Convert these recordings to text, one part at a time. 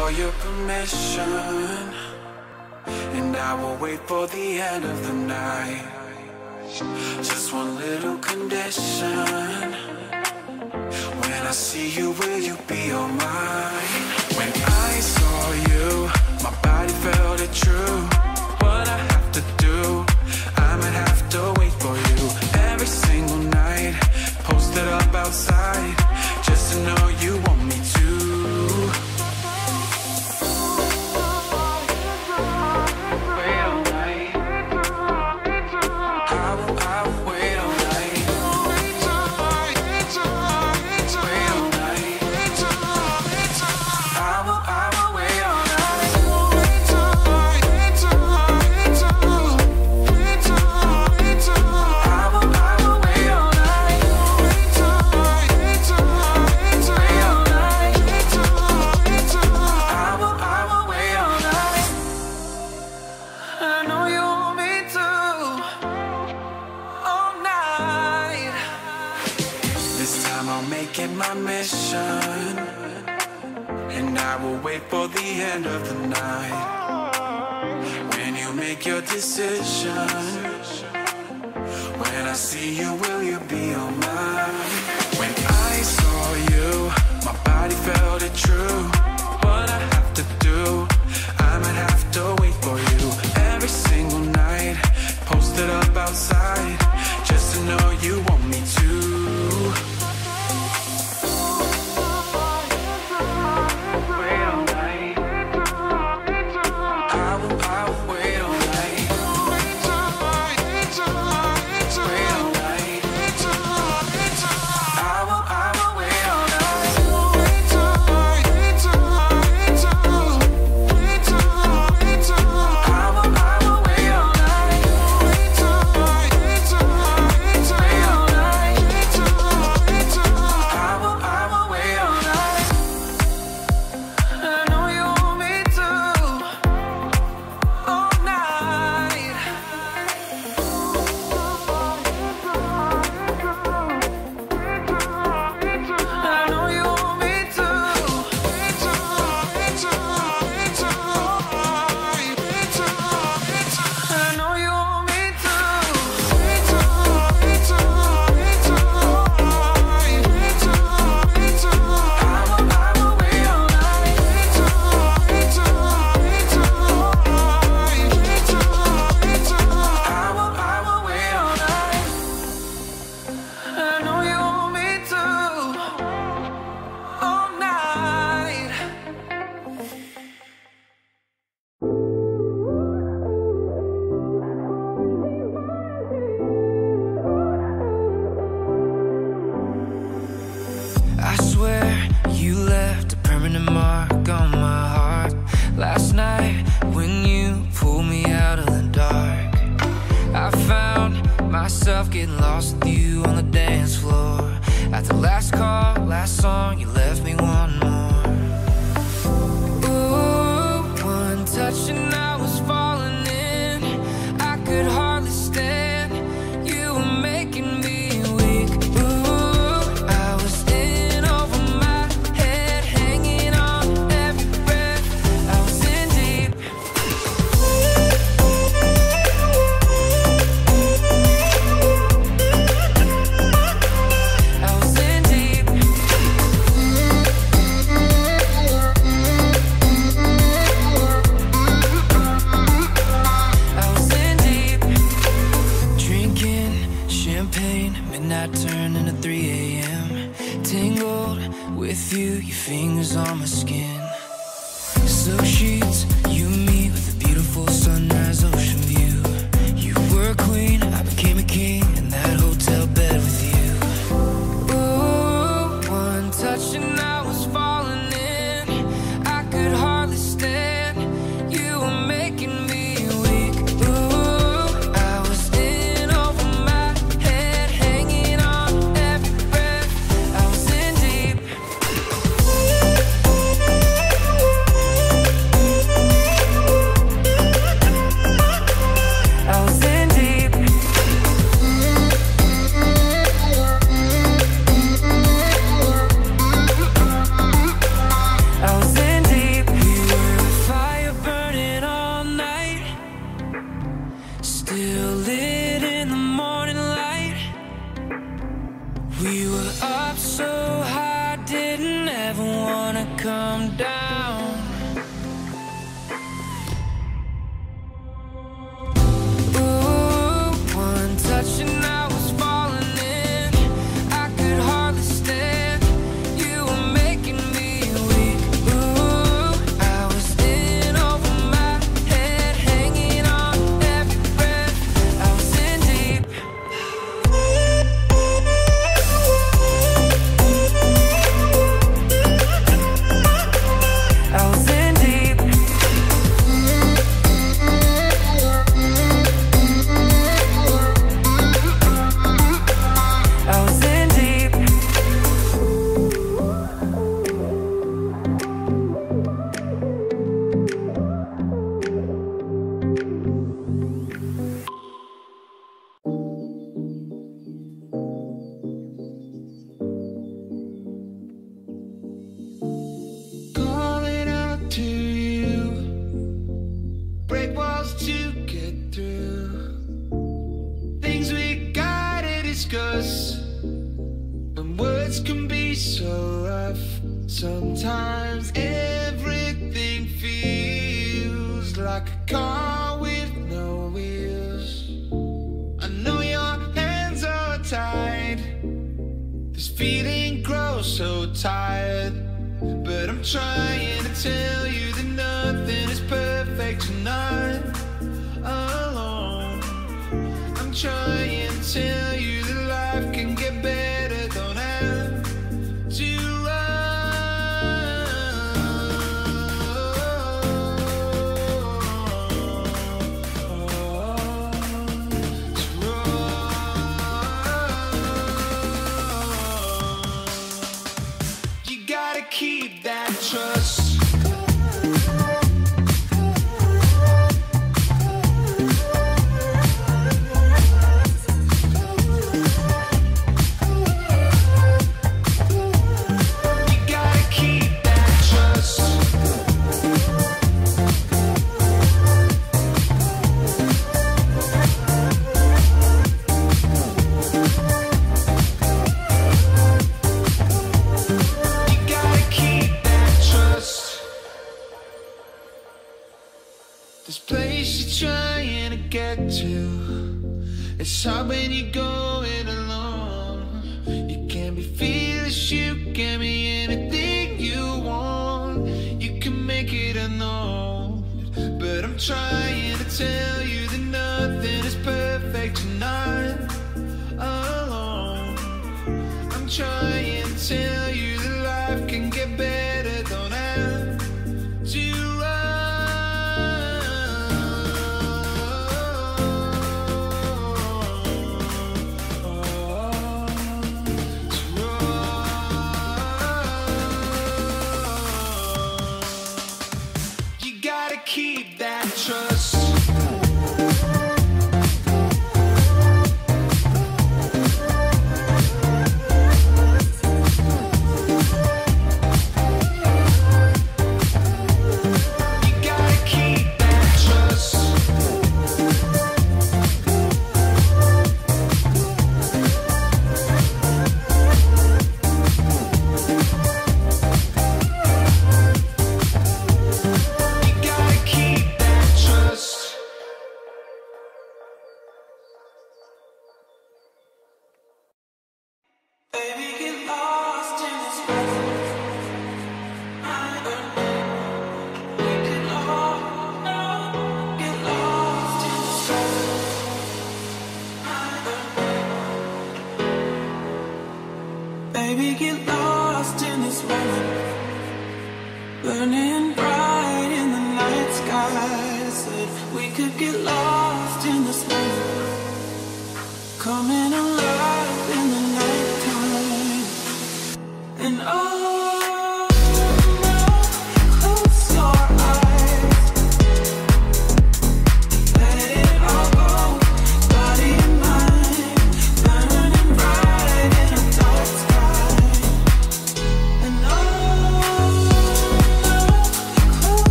for your permission, and I will wait for the end of the night. Just one little condition. When I see you, will you be all mine? When I saw you, my body felt it true. What I have to do, I might have to wait for you every single night. Posted up outside, just to know you want me to. Wait all night. I will wait all night. Wait all night. I will wait all night. My mission, and I will wait for the end of the night. When you make your decision, when I see you, will you be all mine? When I saw you, my body felt it true. What I have to do, I might have to wait for you every single night. Posted up outside, just to know you want me to. Getting lost with you on the dance floor. At the last call, last song, you left me one more. Ooh, one touch and I was falling in. I could hardly stand. You were making me weak. Ooh, I was in over my head, hanging on every breath. I was in deep. Turning to 3 a.m. Tangled with you, your fingers on my skin. Silk sheets, you and me with a beautiful sunrise ocean view. You were a queen, I became a king in that hotel bed with you. Ooh, one touch and I was falling in. I could hardly stand. You were making me weak. Ooh, I was in over my head, hanging on every breath. I was in deep. I was in deep. gonna come down. Ooh, one touch and I was falling in. I could hardly stand. You were making me weak. Ooh, I was in over my head, hanging on every breath. I was in deep. I was in deep. I was in deep. Calling out to you, break walls to get through. Things we gotta discuss, and words can be so rough. Sometimes everything feels like a car with no wheels. I know your hands are tied, this feeling grows so tired. But I'm trying to tell you that nothing is perfect tonight. Alone, I'm trying to tell you that life can get better. Don't have to You gotta keep that trust. You gotta keep that trust. You gotta keep that trust. This place you're trying to get to, it's hard when you're going alone. You can be fearless, you can be anything you want. You can make it unknown. But I'm trying to tell you that nothing is perfect tonight. Alone, I'm trying to tell you that life can get better. Don't have to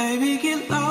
Baby, get lost.